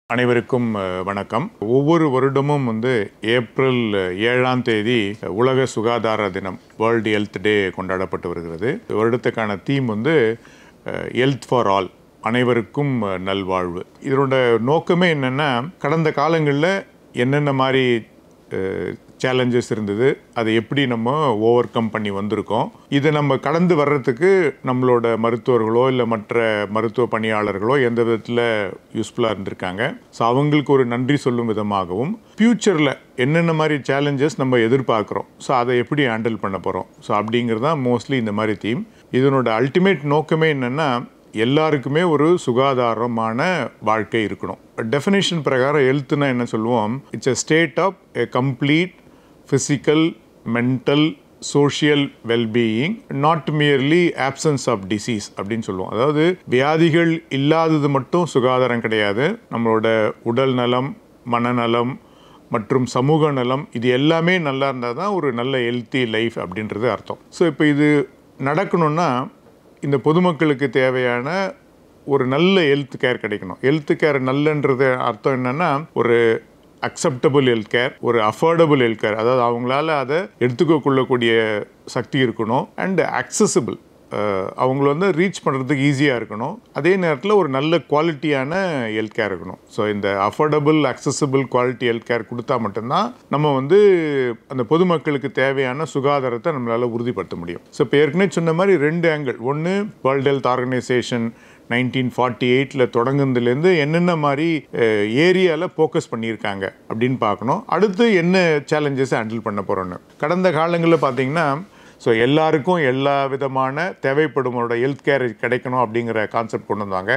அனைவருக்கும் வணக்கம். ஒவ்வொரு வருடமும் ஏப்ரல் 7ஆம் தேதி உலக சுகாதார தினம், வேர்ல்டு ஹெல்த் டே கொண்டாடப்பட்டு வருகிறது. வருடத்துக்கான தீம் ஹெல்த் ஃபார் ஆல், அனைவருக்கும் நல்வாழ்வு. இதனோட நோக்கமே என்னென்னா, கடந்த காலங்களில் என்னென்ன மாதிரி சேலஞ்சஸ் இருந்தது, அதை எப்படி நம்ம ஓவர் கம் பண்ணி வந்திருக்கோம், இதை நம்ம கடந்து வர்றதுக்கு நம்மளோட மருத்துவர்களோ இல்லை மற்ற மருத்துவ பணியாளர்களோ எந்த விதத்தில் யூஸ்ஃபுல்லாக இருந்திருக்காங்க. ஸோ அவங்களுக்கு ஒரு நன்றி சொல்லும் விதமாகவும், ஃப்யூச்சரில் என்னென்ன மாதிரி சேலஞ்சஸ் நம்ம எதிர்பார்க்குறோம், ஸோ அதை எப்படி ஹேண்டில் பண்ண போகிறோம், ஸோ அப்படிங்கிறது தான் மோஸ்ட்லி இந்த மாதிரி தீம். இதனோட அல்டிமேட் நோக்கமே என்னென்னா, எல்லாருக்குமே ஒரு சுகாதாரமான வாழ்க்கை இருக்கணும். டெஃபினேஷன் பிரகாரம் ஹெல்த்னா என்ன சொல்லுவோம்? It's a state of a complete physical, mental, social well-being, not merely absence of disease அப்படின்னு சொல்லுவோம். அதாவது வியாதிகள் இல்லாதது மட்டும் சுகாதாரம் கிடையாது. நம்மளோட உடல் நலம், மனநலம் மற்றும் சமூக நலம், இது எல்லாமே நல்லா இருந்தால் தான் ஒரு நல்ல ஹெல்த்தி லைஃப் அப்படின்றது அர்த்தம். ஸோ இப்போ இது நடக்கணும்னா இந்த பொதுமக்களுக்கு தேவையான ஒரு நல்ல ஹெல்த் கேர் கிடைக்கணும். ஹெல்த் கேர் நல்லன்றது அர்த்தம் என்னென்னா, ஒரு அக்செப்டபிள் ஹெல்த் கேர், ஒரு அஃபோர்டபுள் ஹெல்த் கேர், அதாவது அவங்களால அதை எடுத்துக்கொள்ளக்கூடிய சக்தி இருக்கணும். அண்ட் அக்சசிபிள், அவங்கள ரீச் பண்ணுறதுக்கு ஈஸியாக இருக்கணும். அதே நேரத்தில் ஒரு நல்ல குவாலிட்டியான ஹெல்த் கேர் இருக்கணும். ஸோ இந்த affordable, accessible, quality health care கொடுத்தா மட்டும்தான் நம்ம அந்த பொதுமக்களுக்கு தேவையான சுகாதாரத்தை நம்மளால் உறுதிப்படுத்த முடியும். ஸோ இப்போ ஏற்கனவே சொன்ன மாதிரி 2 ஆங்கிள். ஒன்று, வேர்ல்டு ஹெல்த் ஆர்கனைசேஷன் 1948 தொடங்குனதுலேருந்து என்னென்ன மாதிரி ஏரியாவில் ஃபோக்கஸ் பண்ணியிருக்காங்க அப்படின்னு பார்க்கணும். அடுத்து என்ன சேலஞ்சஸ் ஹேண்டில் பண்ண போகிறோன்னு. கடந்த காலங்களில் பார்த்தீங்கன்னா, ஸோ எல்லாருக்கும் எல்லா விதமான தேவைப்படுமோட ஹெல்த் கேர் கிடைக்கணும் அப்படிங்கிற கான்செப்ட் கொண்டு வந்தாங்க.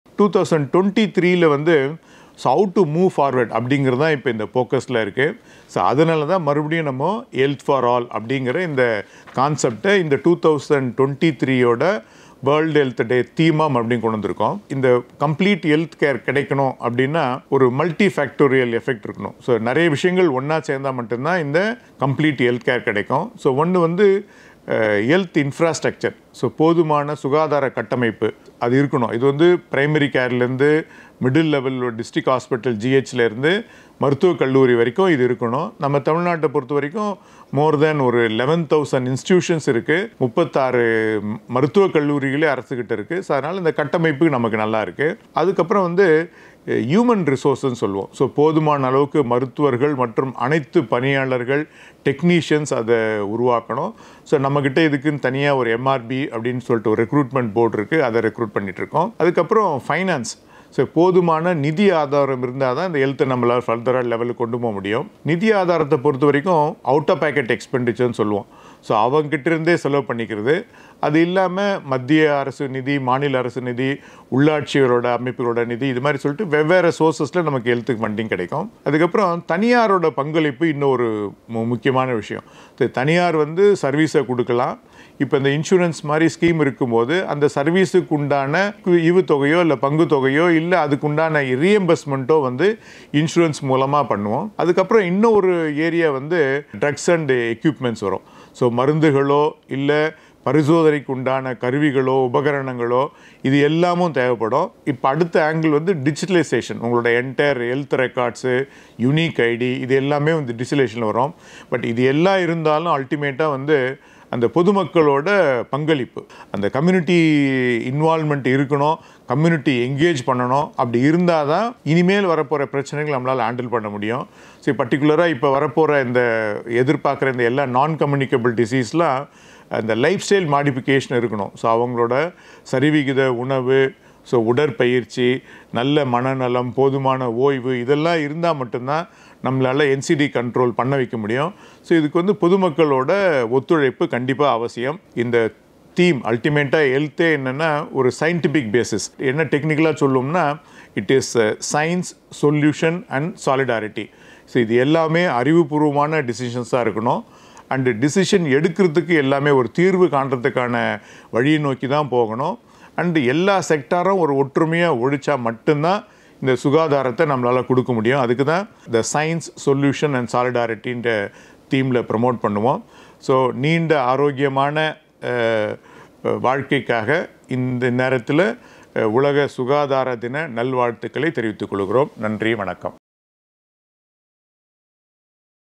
2023 so how to move forward அப்படிங்கிறது தான் இப்போ இந்த ஃபோக்கஸில் இருக்குது. ஸோ அதனால தான் மறுபடியும் நம்ம ஹெல்த் ஃபார் ஆல் அப்படிங்கிற இந்த கான்செப்டை இந்த 2023 வேர்ல்டு ஹெல்த் டே தீமாக அப்படின்னு கொண்டு வந்திருக்கோம். இந்த கம்ப்ளீட் ஹெல்த் கேர் கிடைக்கணும் அப்படின்னா ஒரு மல்டி ஃபேக்டோரியல் எஃபெக்ட் இருக்கணும். ஸோ நிறைய விஷயங்கள் ஒன்றா சேர்ந்தால் மட்டும்தான் இந்த கம்ப்ளீட் ஹெல்த் கேர் கிடைக்கும். ஸோ ஒன்று ஹெல்த் இன்ஃப்ராஸ்ட்ரக்சர், ஸோ போதுமான சுகாதார கட்டமைப்பு அது இருக்கணும். இது பிரைமரி கேர்லேருந்து மிடில் லெவல் டிஸ்ட்ரிக்ட் ஹாஸ்பிட்டல் ஜிஹெச்லேருந்து மருத்துவக் கல்லூரி வரைக்கும் இது இருக்கணும். நம்ம தமிழ்நாட்டை பொறுத்த வரைக்கும் மோர் தேன் ஒரு 11,000 இன்ஸ்டிடியூஷன்ஸ் இருக்குது. 36 மருத்துவக் கல்லூரிகளே அரசுக்கிட்ட இருக்குது. ஸோ அதனால் இந்த கட்டமைப்பு நமக்கு நல்லா இருக்குது. அதுக்கப்புறம் ஹியூமன் ரிசோர்ஸ்ன்னு சொல்லுவோம். ஸோ போதுமான அளவுக்கு மருத்துவர்கள் மற்றும் அனைத்து பணியாளர்கள், டெக்னீஷியன்ஸ் அதை உருவாக்கணும். ஸோ நம்மக்கிட்ட இதுக்குன்னு தனியாக ஒரு MRB அப்படின்னு சொல்லிட்டு ஒரு ரெக்ரூட்மெண்ட் போர்டு இருக்குது, அதை ரெக்ரூட் பண்ணிகிட்ருக்கோம். அதுக்கப்புறம் ஃபைனான்ஸ், ஸோ போதுமான நிதி ஆதாரம் இருந்தால் தான் இந்த ஹெல்த்தை நம்மளால் ஃபர்தராக லெவலுக்கு கொண்டு போக முடியும். நிதி ஆதாரத்தை பொறுத்த வரைக்கும் அவுட் ஆஃப் பேக்கெட் எக்ஸ்பெண்டிச்சர்னு சொல்லுவோம். ஸோ அவங்ககிட்டருந்தே செலவு பண்ணிக்கிறது. அது இல்லாமல் மத்திய அரசு நிதி, மாநில அரசு நிதி, உள்ளாட்சிகளோட அமைப்புகளோட நிதி, இது மாதிரி சொல்லிட்டு வெவ்வேறு சோர்ஸஸில் நமக்கு ஹெல்த்துக்கு ஃபண்டிங் கிடைக்கும். அதுக்கப்புறம் தனியாரோட பங்களிப்பு இன்னொரு முக்கியமான விஷயம். தனியார் சர்வீஸை கொடுக்கலாம். இப்போ இந்த இன்சூரன்ஸ் மாதிரி ஸ்கீம் இருக்கும்போது அந்த சர்வீஸுக்கு உண்டான ஈவுத்தொகையோ இல்லை பங்கு தொகையோ இல்லை அதுக்குண்டான ரீஎம்பர்ஸ்மெண்ட்டோ இன்சூரன்ஸ் மூலமாக பண்ணுவோம். அதுக்கப்புறம் இன்னொரு ஏரியா ட்ரக்ஸ் அண்ட் எக்யூப்மெண்ட்ஸ் வரும். ஸோ மருந்துகளோ இல்லை பரிசோதனைக்கு உண்டான கருவிகளோ உபகரணங்களோ இது எல்லாமும் தேவைப்படும். இப்போ அடுத்த ஆங்கிள் டிஜிட்டலைசேஷன். உங்களோட entire health records, unique ID, இது எல்லாமே டிஜிட்டலைசேஷனில் வரும். பட் இது எல்லாம் இருந்தாலும் அல்டிமேட்டாக அந்த பொதுமக்களோட பங்களிப்பு, அந்த கம்யூனிட்டி இன்வால்மெண்ட் இருக்கணும், கம்யூனிட்டி என்கேஜ் பண்ணணும். அப்படி இருந்தால் தான் இனிமேல் வரப்போகிற பிரச்சனைகள் நம்மளால் ஹேண்டில் பண்ண முடியும். ஸோ பர்டிகுலராக இப்போ வரப்போகிற இந்த எதிர்பார்க்குற இந்த எல்லா நான் கம்யூனிகபிள் டிசீஸ்லாம் அந்த லைஃப் ஸ்டைல் மாடிஃபிகேஷன் இருக்கணும். ஸோ அவங்களோட சரிவிகித உணவு, ஸோ உடற்பயிற்சி, நல்ல மனநலம், போதுமான ஓய்வு, இதெல்லாம் இருந்தால் மட்டும்தான் நம்மளால் NCD கண்ட்ரோல் பண்ண வைக்க முடியும். ஸோ இதுக்கு பொதுமக்களோட ஒத்துழைப்பு கண்டிப்பாக அவசியம். இந்த தீம் அல்டிமேட்டாக ஹெல்த்தே என்னென்னா ஒரு சயின்டிஃபிக் பேசிஸ். என்ன டெக்னிக்கலாக சொல்லுவோம்னா, it is science, solution and solidarity. So இது எல்லாமே அறிவுபூர்வமான டிசிஷன்ஸாக இருக்கணும். அண்டு டிசிஷன் எடுக்கிறதுக்கு எல்லாமே ஒரு தீர்வு காண்றதுக்கான வழியை நோக்கி தான் போகணும். அண்டு எல்லா செக்டாரும் ஒரு ஒற்றுமையாக ஒழிச்சா மட்டும்தான் இந்த சுகாதாரத்தை நம்மளால் கொடுக்க முடியும். அதுக்கு தான் த சயின்ஸ், சொல்யூஷன் அண்ட் சாலிடாரிட்டின்ற தீமில் ப்ரமோட் பண்ணுவோம். ஸோ நீண்ட ஆரோக்கியமான வாழ்க்கைக்காக இந்த நேரத்தில் உலக சுகாதார தின நல்வாழ்த்துக்களை தெரிவித்துக் கொள்கிறோம். நன்றி, வணக்கம்.